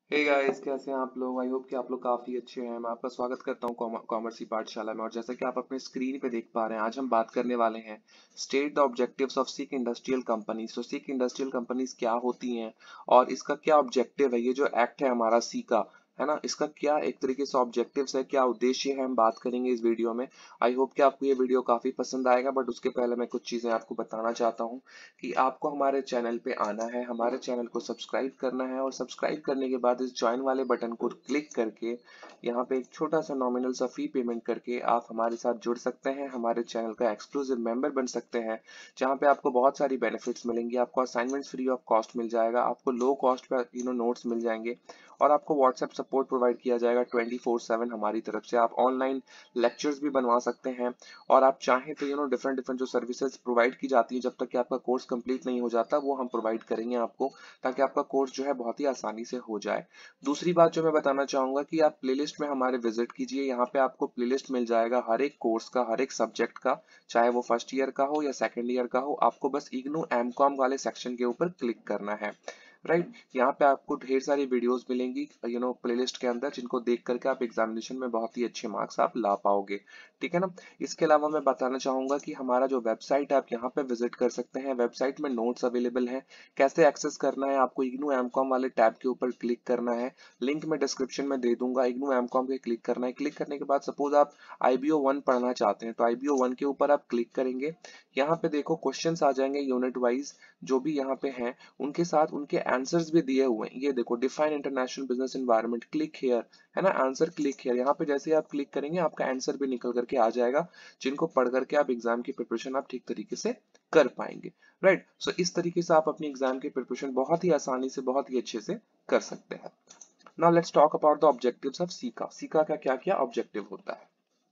Hey guys, कैसे हैं आप लोग। आई होप कि आप लोग काफी अच्छे हैं। मैं आपका स्वागत करता हूं कॉमर्स की पाठशाला में। और जैसा कि आप अपने स्क्रीन पे देख पा रहे हैं, आज हम बात करने वाले हैं state the objectives of sick industrial companies. तो सिक इंडस्ट्रियल कंपनीज क्या होती हैं और इसका क्या ऑब्जेक्टिव है। ये जो एक्ट है हमारा सी का, है ना, इसका क्या एक तरीके से ऑब्जेक्टिव्स है, क्या उद्देश्य है, हम बात करेंगे इस वीडियो में। आई होप कि आपको ये वीडियो काफी पसंद आएगा। बट उसके पहले मैं कुछ चीजें आपको बताना चाहता हूँ कि आपको हमारे चैनल पे आना है, हमारे चैनल को सब्सक्राइब करना है और सब्सक्राइब करने के बाद इस ज्वाइन वाले बटन को क्लिक करके यहाँ पे एक छोटा सा नॉमिनल सा फी पेमेंट करके आप हमारे साथ जुड़ सकते हैं, हमारे चैनल का एक्सक्लूसिव मेंबर बन सकते हैं, जहाँ पे आपको बहुत सारी बेनिफिट्स मिलेंगी। आपको असाइनमेंट्स फ्री ऑफ कॉस्ट मिल जाएगा, आपको लो कॉस्ट पे नोट्स मिल जाएंगे और आपको व्हाट्सएप सपोर्ट प्रोवाइड किया जाएगा 24/7 हमारी तरफ से। आप ऑनलाइन लेक्चर्स भी बनवा सकते हैं और आप चाहें तो डिफरेंट डिफरेंट जो सर्विसेज प्रोवाइड की जाती है जब तक कि आपका कोर्स कंप्लीट नहीं हो जाता, वो हम प्रोवाइड करेंगे आपको, ताकि आपका कोर्स जो है बहुत ही आसानी से हो जाए। दूसरी बात जो मैं बताना चाहूंगा कि आप प्लेलिस्ट में हमारे विजिट कीजिए। यहाँ पे आपको प्लेलिस्ट मिल जाएगा हर एक कोर्स का, हर एक सब्जेक्ट का, चाहे वो फर्स्ट ईयर का हो या सेकेंड ईयर का हो। आपको बस इग्नू एमकॉम वाले सेक्शन के ऊपर क्लिक करना है। राइट, यहाँ पे आपको ढेर सारी वीडियोस मिलेंगी प्लेलिस्ट के अंदर, जिनको देख करके आप एग्जामिनेशन में बहुत ही अच्छे मार्क्स आप ला पाओगे। ठीक है ना। इसके अलावा मैं बताना चाहूंगा कि हमारा जो वेबसाइट है, आप यहाँ पे विजिट कर सकते हैं। वेबसाइट में नोट्स अवेलेबल हैं। कैसे एक्सेस करना है, आपको इग्नू एमकॉम वाले टैब के ऊपर क्लिक करना है। लिंक मैं डिस्क्रिप्शन में दे दूंगा। इग्नू एमकॉम पे क्लिक करना है। क्लिक करने के बाद सपोज आप आईबीओ 1 पढ़ना चाहते हैं तो आईबीओ 1 के ऊपर आप क्लिक करेंगे। यहाँ पे देखो क्वेश्चंस आ जाएंगे यूनिट वाइज, जो भी यहाँ पे हैं उनके साथ उनके आंसर्स भी दिए हुए हैं। ये देखो, define international business environment, click here, है ना, आंसर क्लिक हियर। यहाँ पे जैसे आप क्लिक करेंगे आपका आंसर भी निकल करके आ जाएगा, जिनको पढ़ करके आप एग्जाम की प्रिपरेशन आप ठीक तरीके से कर पाएंगे। राइट, सो इस तरीके से आप अपनी एग्जाम की प्रिपरेशन बहुत ही आसानी से, बहुत ही अच्छे से कर सकते हैं। Now let's talk about the objectives of SICA. SICA का क्या क्या ऑब्जेक्टिव होता है।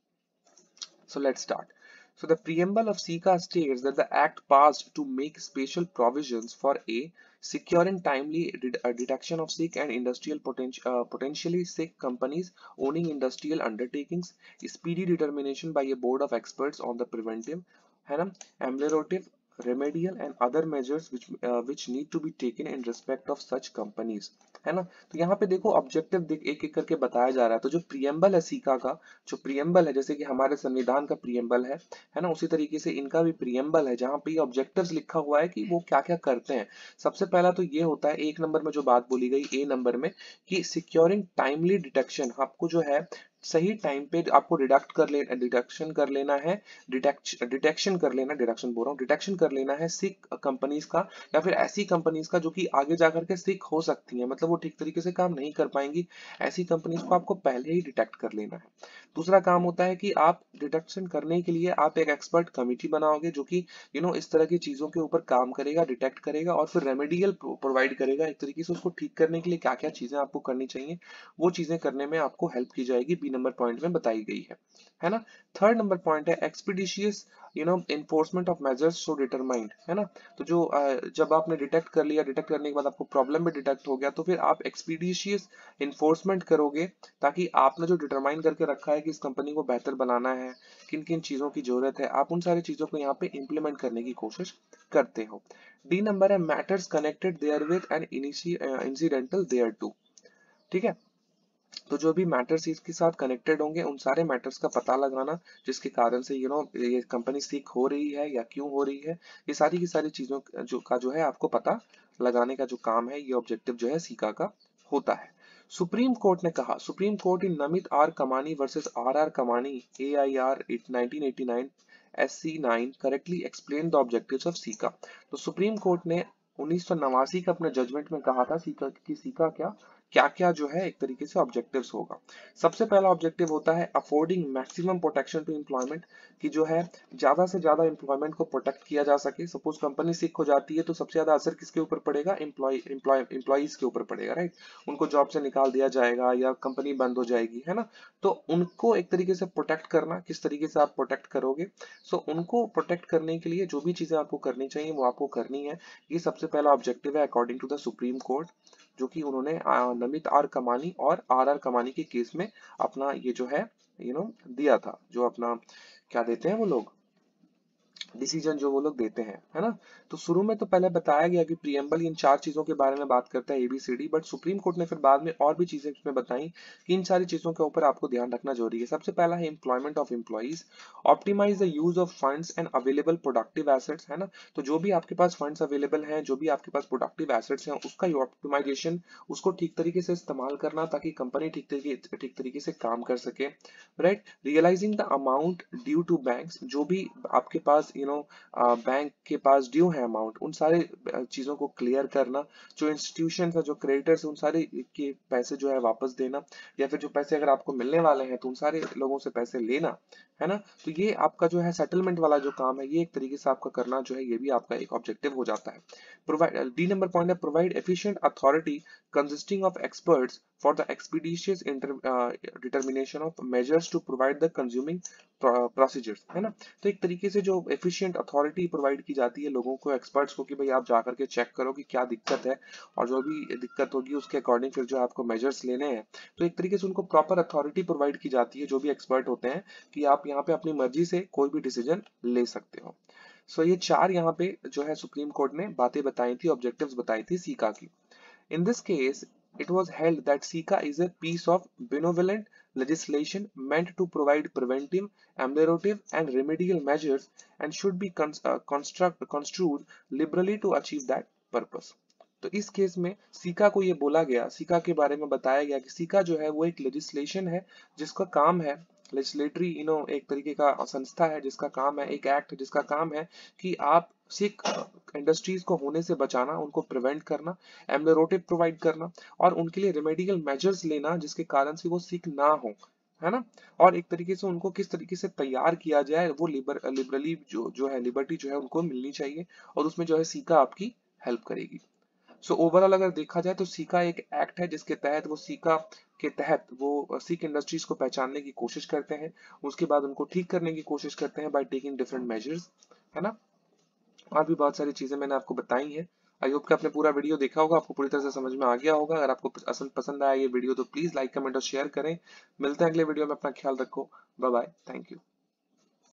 So let's start. So the preamble of SICA states that the act passed to make special provisions for a securing timely detection of sick and industrial potentially sick companies owning industrial undertakings, speedy determination by a board of experts on the preventive, है ना, ameliorative, remedial and other measures which need to be taken in respect of such companies, है ना। तो यहाँ पे देखो objective एक एक करके बताया जा रहा है। तो जो प्रियम्बल है सीका का, जो प्रियम्बल है, जैसे कि हमारे संविधान का प्रियम्बल है ना, उसी तरीके से इनका भी प्रियम्बल है, जहां पे ये ऑब्जेक्टिव्स लिखा हुआ है कि वो क्या क्या करते हैं। सबसे पहला तो ये होता है, एक नंबर में जो बात बोली गई ए नंबर में, कि सिक्योरिंग टाइमली डिटेक्शन, आपको जो है सही टाइम पे आपको डिडक्शन कर लेना है, डिटेक्शन कर लेना, डिडक्शन बोल रहा हूँ, डिटेक्शन कर लेना है सिक कंपनीज का, या फिर ऐसी कंपनीज का जो कि आगे जाकर के सिक हो सकती है, मतलब वो ठीक तरीके से काम नहीं कर पाएंगी। ऐसी कंपनीज को आपको पहले ही डिटेक्ट कर लेना है। दूसरा काम होता है कि आप डिटेक्शन करने के लिए आप एक एक्सपर्ट कमिटी बनाओगे, जो कि इस तरह की चीजों के ऊपर काम करेगा, डिटेक्ट करेगा और फिर रेमेडियल प्रोवाइड करेगा, एक तरीके से उसको ठीक करने के लिए क्या क्या चीजें आपको करनी चाहिए, वो चीजें करने में आपको हेल्प की जाएगी, बी नंबर पॉइंट में बताई गई है ना। थर्ड नंबर पॉइंट है expeditious enforcement of measures so determined, है ना। तो जो जब आपने डिटेक्ट कर लिया, डिटेक्ट करने के बाद आपको प्रॉब्लम भी डिटेक्ट हो गया, तो फिर आप एक्सपीडिशियस इन्फोर्समेंट करोगे, ताकि आपने जो डिटरमाइन करके रखा है कि इस कंपनी को बेहतर बनाना है, किन किन चीजों की जरूरत है, आप उन सारी चीजों को यहाँ पे इंप्लीमेंट करने की कोशिश करते हो। डी नंबर है matters connected therewith and incidental thereto. ठीक है, तो जो भी मैटर्स इसके साथ कनेक्टेड होंगे, उन सारे मैटर्स का पता लगाना, जिसके कारण से ये कंपनी सीख हो रही है या क्यों हो रही है, ये सारी की सारी चीजों जो है आपको पता लगाने का जो काम है, ये ऑब्जेक्टिव जो है सीका का होता है। सुप्रीम कोर्ट ने कहा, Supreme Court in Namit R Kamani versus R R Kamani AIR 1989 SC9 correctly explain the objectives of SICA. तो सुप्रीम कोर्ट ने 1989 का अपने जजमेंट में कहा था सीका की, सीका क्या क्या क्या जो है एक तरीके से ऑब्जेक्टिव्स होगा। सबसे पहला ऑब्जेक्टिव होता है affording maximum protection to employment, कि जो है ज्यादा से ज्यादा एम्प्लॉयमेंट को प्रोटेक्ट किया जा सके। सपोज कंपनी सिक हो जाती है तो सबसे ज्यादा असर किसके ऊपर पड़ेगा, एम्प्लॉयज के ऊपर पड़ेगा। राइट, उनको जॉब से निकाल दिया जाएगा या कंपनी बंद हो जाएगी, है ना। तो उनको एक तरीके से प्रोटेक्ट करना, किस तरीके से आप प्रोटेक्ट करोगे, सो उनको प्रोटेक्ट करने के लिए जो भी चीजें आपको करनी चाहिए वो आपको करनी है। ये सबसे पहला ऑब्जेक्टिव है according to the Supreme Court, जो कि उन्होंने नमित आर कमानी और आर आर कमानी के केस में अपना ये जो है दिया था, जो अपना क्या देते हैं वो लोग, डिसीजन जो वो लोग देते हैं, है ना। तो शुरू में तो पहले बताया गया कि प्रीएम्बल इन 4 चीजों के बारे में बात करता है एबीसीडी, बट सुप्रीम कोर्ट ने फिर बाद में और भी चीजें इसमें बताई कि इन सारी चीजों के ऊपर आपको ध्यान रखना जरूरी है। सबसे पहला है employment of employees, optimise the use of funds and available productive assets, है ना। तो जो भी आपके पास फंड्स अवेलेबल हैं, जो भी आपके पास प्रोडक्टिव एसेट्स हैं, उसका ऑप्टिमाइजेशन, उसको ठीक तरीके से इस्तेमाल करना ताकि कंपनी ठीक तरीके से काम कर सके, right. Realising the amount due to banks, जो भी आपके पास बैंक के पास ड्यू है अमाउंट, उन सारे चीजों को क्लियर करना। जो इंस्टीट्यूशन है, जो क्रेडिटर्स है, उन सारे के पैसे जो है वापस देना, या फिर जो पैसे अगर आपको मिलने वाले हैं तो उन सारे लोगों से पैसे लेना, है ना। तो ये आपका जो है सेटलमेंट वाला जो काम है, ये एक तरीके से आपका करना जो है, ये भी आपका एक ऑब्जेक्टिव हो जाता है। प्रोवाइड, डी नंबर पॉइंट है provide efficient authority consisting of experts for the expeditious determination of measures to provide the consuming procedures, है ना। तो एक तरीके से जो एफिशिएंट अथॉरिटी प्रोवाइड की जाती है लोगों को, एक्सपर्ट्स को, कि भाई आप जाकर के चेक करो कि क्या दिक्कत है, और जो भी दिक्कत होगी उसके अकॉर्डिंग फिर जो आपको मेजर्स लेने हैं। तो एक तरीके से उनको प्रॉपर अथॉरिटी प्रोवाइड की जाती है, जो भी एक्सपर्ट होते हैं, कि आप यहाँ पे अपनी मर्जी से कोई भी डिसीजन ले सकते हो। सो ये 4 यहाँ पे जो है सुप्रीम कोर्ट ने बातें बताई थी, ऑब्जेक्टिव्स बताई थी सीका की। In this case, it was held that SICA is a piece of benevolent legislation meant to provide preventive, ameliorative, and remedial measures and should be construed liberally to achieve that purpose. तो इस case में caeca को ये बोला गया, caeca के बारे में बताया गया कि सीका जो है वो एक लेजिस्लेशन है जिसका काम है, लेजिस्लेटरी एक तरीके का संस्था है जिसका काम है, एक एक्ट जिसका काम है कि आप सिख इंडस्ट्रीज को होने से बचाना, उनको प्रिवेंट करना, एमलेरोटिव प्रोवाइड करना, और उनके लिए रेमेडियल मेजर्स लेना जिसके कारण से वो सिक ना हो, है ना। और एक तरीके से उनको किस तरीके से तैयार किया जाए, वो लिबरली जो है लिबर्टी जो है उनको मिलनी चाहिए, और उसमें जो है सीका आपकी हेल्प करेगी। सो ओवरऑल अगर देखा जाए तो सीका एक एक्ट है जिसके तहत वो सीका के तहत वो सिख इंडस्ट्रीज को पहचानने की कोशिश करते हैं, उसके बाद उनको ठीक करने की कोशिश करते हैं बाय टेकिंग डिफरेंट मेजर्स, है ना। और भी बहुत सारी चीजें मैंने आपको बताई हैं। आई होप कि आपने पूरा वीडियो देखा होगा, आपको पूरी तरह से समझ में आ गया होगा। अगर आपको पसंद आया ये वीडियो तो प्लीज लाइक, कमेंट और शेयर करें। मिलते हैं अगले वीडियो में, अपना ख्याल रखो, बाय बाय, थैंक यू।